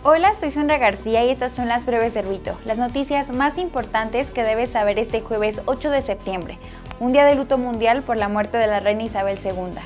Hola, soy Sandra García y estas son las breves de Ruito, las noticias más importantes que debes saber este jueves 8 de septiembre, un día de luto mundial por la muerte de la reina Isabel II.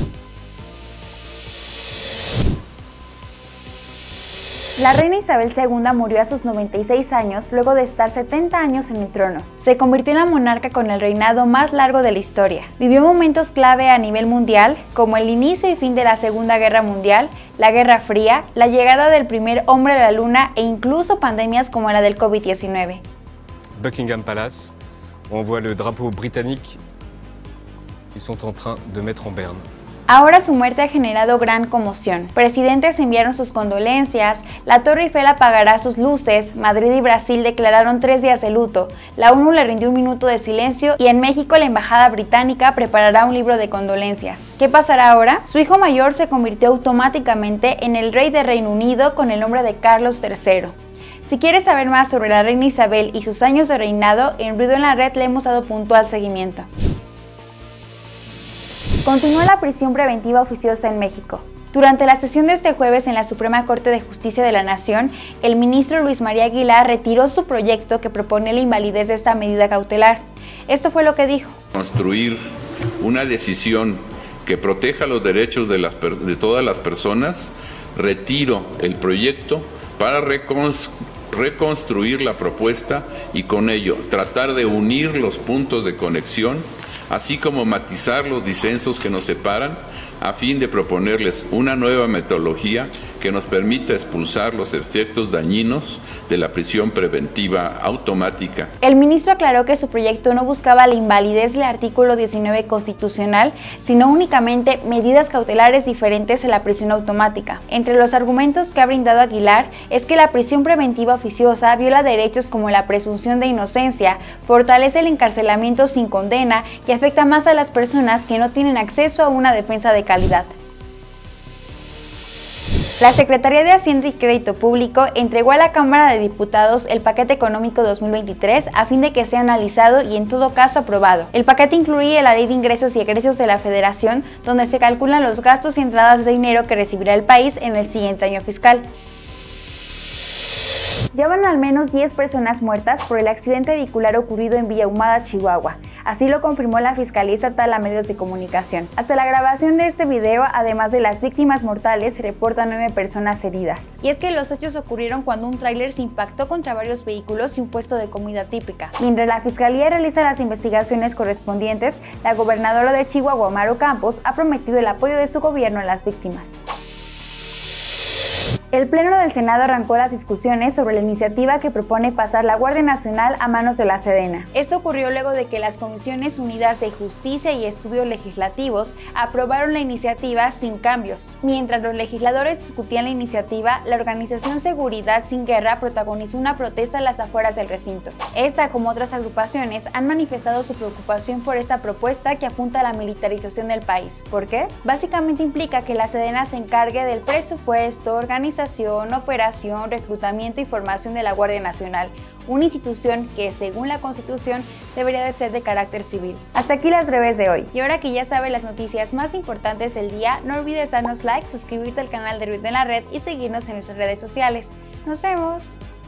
La reina Isabel II murió a sus 96 años luego de estar 70 años en el trono. Se convirtió en la monarca con el reinado más largo de la historia. Vivió momentos clave a nivel mundial, como el inicio y fin de la Segunda Guerra Mundial, la Guerra Fría, la llegada del primer hombre a la luna e incluso pandemias como la del COVID-19. Buckingham Palace, on voit le drapeau britannique, ils sont en train de mettre en berne. Ahora su muerte ha generado gran conmoción. Presidentes enviaron sus condolencias, la Torre Eiffel apagará sus luces, Madrid y Brasil declararon 3 días de luto, la ONU le rindió un minuto de silencio y en México la Embajada Británica preparará un libro de condolencias. ¿Qué pasará ahora? Su hijo mayor se convirtió automáticamente en el rey de Reino Unido con el nombre de Carlos III. Si quieres saber más sobre la reina Isabel y sus años de reinado, en Ruido en la Red le hemos dado puntual seguimiento. Continúa la prisión preventiva oficiosa en México. Durante la sesión de este jueves en la Suprema Corte de Justicia de la Nación, el ministro Luis María Aguilar retiró su proyecto que propone la invalidez de esta medida cautelar. Esto fue lo que dijo. Construir una decisión que proteja los derechos de todas las personas, retiro el proyecto para reconstruir la propuesta y con ello tratar de unir los puntos de conexión, así como matizar los disensos que nos separan, a fin de proponerles una nueva metodología que nos permita expulsar los efectos dañinos de la prisión preventiva automática. El ministro aclaró que su proyecto no buscaba la invalidez del artículo 19 constitucional, sino únicamente medidas cautelares diferentes a la prisión automática. Entre los argumentos que ha brindado Aguilar es que la prisión preventiva oficiosa viola derechos como la presunción de inocencia, fortalece el encarcelamiento sin condena y afecta más a las personas que no tienen acceso a una defensa de calidad. La Secretaría de Hacienda y Crédito Público entregó a la Cámara de Diputados el paquete económico 2023 a fin de que sea analizado y en todo caso aprobado. El paquete incluye la Ley de Ingresos y Egresos de la Federación, donde se calculan los gastos y entradas de dinero que recibirá el país en el siguiente año fiscal. Llevan al menos 10 personas muertas por el accidente vehicular ocurrido en Villa Ahumada, Chihuahua. Así lo confirmó la Fiscalía Estatal a medios de comunicación. Hasta la grabación de este video, además de las víctimas mortales, se reportan 9 personas heridas. Y es que los hechos ocurrieron cuando un tráiler se impactó contra varios vehículos y un puesto de comida típica. Mientras la Fiscalía realiza las investigaciones correspondientes, la gobernadora de Chihuahua, Maru Campos, ha prometido el apoyo de su gobierno a las víctimas. El Pleno del Senado arrancó las discusiones sobre la iniciativa que propone pasar la Guardia Nacional a manos de la Sedena. Esto ocurrió luego de que las Comisiones Unidas de Justicia y Estudios Legislativos aprobaron la iniciativa sin cambios. Mientras los legisladores discutían la iniciativa, la organización Seguridad Sin Guerra protagonizó una protesta en las afueras del recinto. Esta, como otras agrupaciones, han manifestado su preocupación por esta propuesta que apunta a la militarización del país. ¿Por qué? Básicamente implica que la Sedena se encargue del presupuesto, organización, operación, reclutamiento y formación de la Guardia Nacional, una institución que, según la Constitución, debería de ser de carácter civil. Hasta aquí las breves de hoy. Y ahora que ya sabes las noticias más importantes del día, no olvides darnos like, suscribirte al canal de Ruido en la Red y seguirnos en nuestras redes sociales. ¡Nos vemos!